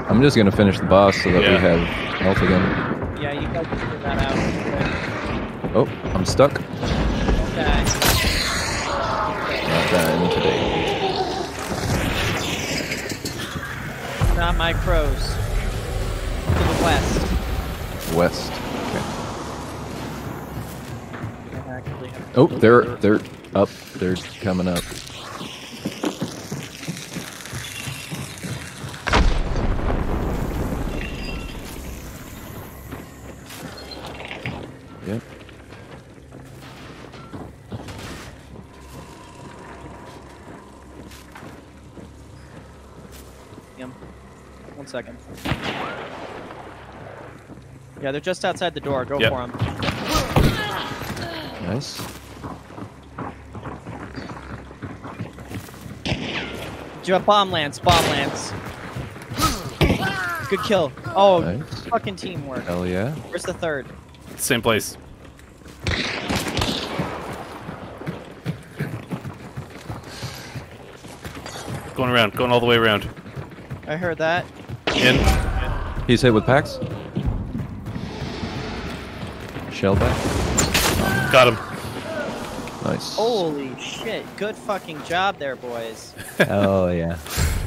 I'm just gonna finish the boss so that we have health again. Yeah, you guys figure that out. Oh, I'm stuck. Okay. Not dying today. Not my crows. To the west. West. Okay. I actually have Oh, they're up. They're coming up. Yep. Yum. 1 second. Yeah, they're just outside the door. Go for them. Nice. You have bomb lance. Bomb lance. Good kill. Oh, Nice. fucking teamwork. Hell yeah. Where's the third? Same place. Going around, going all the way around. I heard that. In. He's hit with packs. Shell back. Got him. Nice. Holy shit. Good fucking job there, boys. Oh yeah.